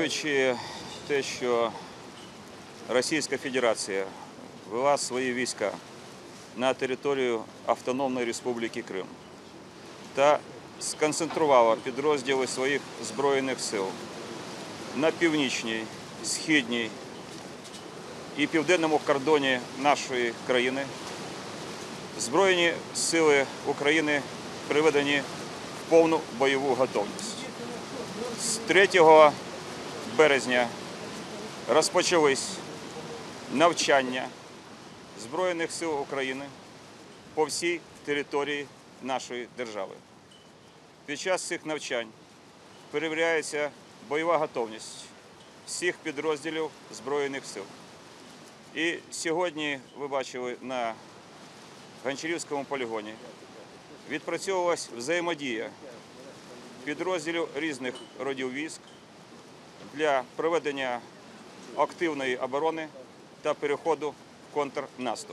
Знаючи те, що Російська Федерація вела свої війська на територію Автономної Республіки Крим та сконцентрувала підрозділи своїх Збройних сил на північній, східній і південному кордоні нашої країни, Збройні сили України приведені в повну бойову готовність. З 3 березня розпочались навчання Збройних сил України по всій території нашої держави. Під час цих навчань перевіряється бойова готовність всіх підрозділів Збройних сил. І сьогодні, ви бачили, на Гончарівському полігоні відпрацьовувалась взаємодія підрозділів різних родів військ для проведення активної оборони та переходу в контрнаступ.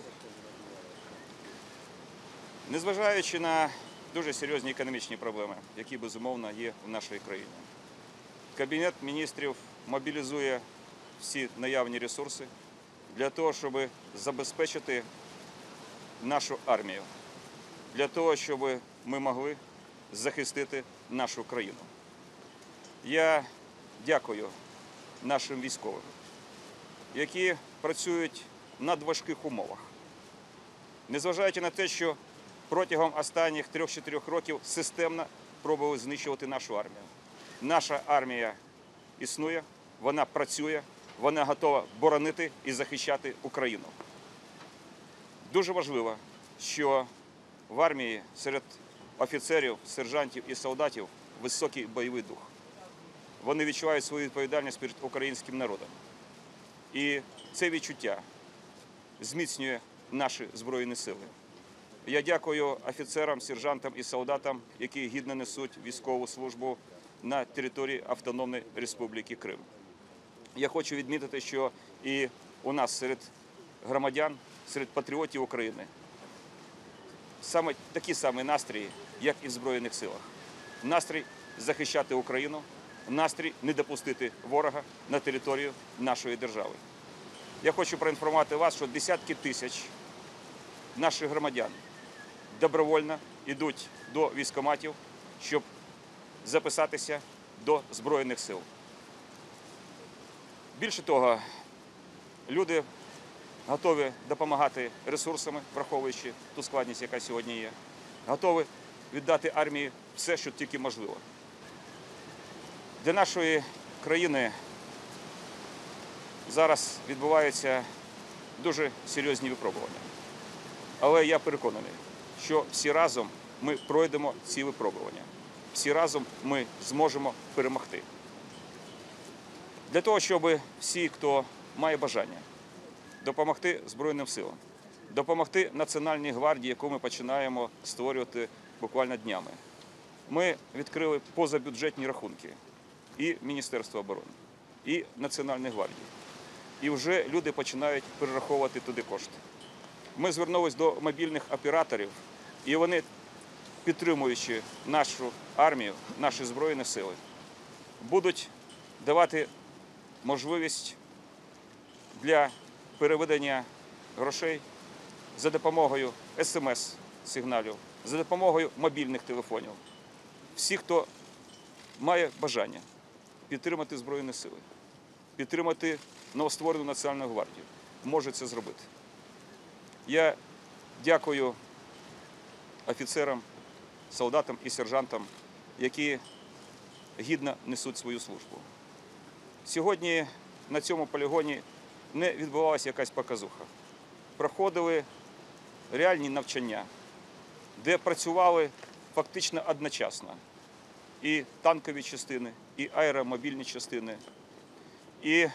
Незважаючи на дуже серйозні економічні проблеми, які, безумовно, є в нашій країні, Кабінет міністрів мобілізує всі наявні ресурси для того, щоб забезпечити нашу армію, для того, щоб ми могли захистити нашу країну. Я дякую нашим військовим, які працюють в надважких умовах. Незважаючи на те, що протягом останніх 3-4 років системно пробували знищувати нашу армію. Наша армія існує, вона працює, вона готова боронити і захищати Україну. Дуже важливо, що в армії серед офіцерів, сержантів і солдатів високий бойовий дух. Вони відчувають свою відповідальність перед українським народом. І це відчуття зміцнює наші Збройні сили. Я дякую офіцерам, сержантам і солдатам, які гідно несуть військову службу на території Автономної Республіки Крим. Я хочу відмітити, що і у нас серед громадян, серед патріотів України саме такі самі настрої, як і в Збройних силах. Настрій захищати Україну, настрій не допустити ворога на територію нашої держави. Я хочу проінформувати вас, що десятки тисяч наших громадян добровольно йдуть до військкоматів, щоб записатися до Збройних сил. Більше того, люди готові допомагати ресурсами, враховуючи ту складність, яка сьогодні є, готові віддати армії все, що тільки можливо. Для нашої країни зараз відбуваються дуже серйозні випробування. Але я переконаний, що всі разом ми пройдемо ці випробування. Всі разом ми зможемо перемогти. Для того, щоб всі, хто має бажання допомогти Збройним силам, допомогти Національній гвардії, яку ми починаємо створювати буквально днями, ми відкрили позабюджетні рахунки і Міністерства оборони, і Національної гвардії. І вже люди починають перераховувати туди кошти. Ми звернулися до мобільних операторів, і вони, підтримуючи нашу армію, наші Збройні сили, будуть давати можливість для переведення грошей за допомогою СМС-сигналів, за допомогою мобільних телефонів. Всі, хто має бажання підтримати Збройні сили, підтримати новостворену Національну гвардію, може це зробити. Я дякую офіцерам, солдатам і сержантам, які гідно несуть свою службу. Сьогодні на цьому полігоні не відбувалася якась показуха. Проходили реальні навчання, де працювали фактично одночасно і танкові частини, і аеромобільні частини, і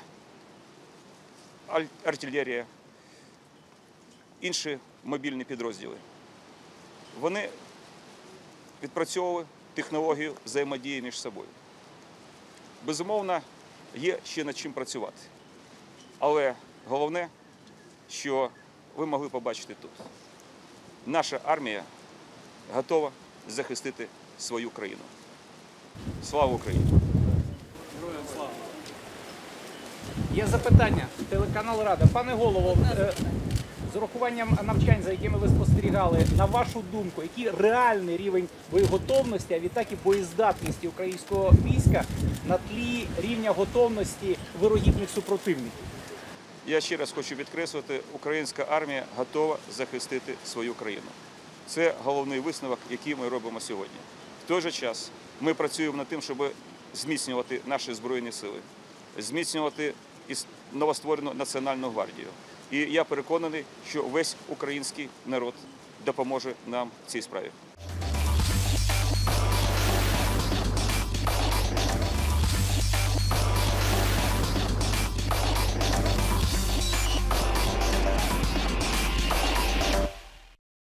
артилерія, інші мобільні підрозділи. Вони відпрацьовували технологію взаємодії між собою. Безумовно, є ще над чим працювати. Але головне, що ви могли побачити тут. Наша армія готова захистити свою країну. Слава Україні! Героям слава! Є запитання. Телеканал Рада. Пане голово, з урахуванням навчань, за якими ви спостерігали, на вашу думку, який реальний рівень боєготовності, а відтак і боєздатності українського війська на тлі рівня готовності вирогідних супротивників? Я ще раз хочу підкреслити, українська армія готова захистити свою країну. Це головний висновок, який ми робимо сьогодні. В той же час ми працюємо над тим, щоб зміцнювати наші Збройні Сили, зміцнювати новостворену Національну гвардію. І я переконаний, що весь український народ допоможе нам в цій справі.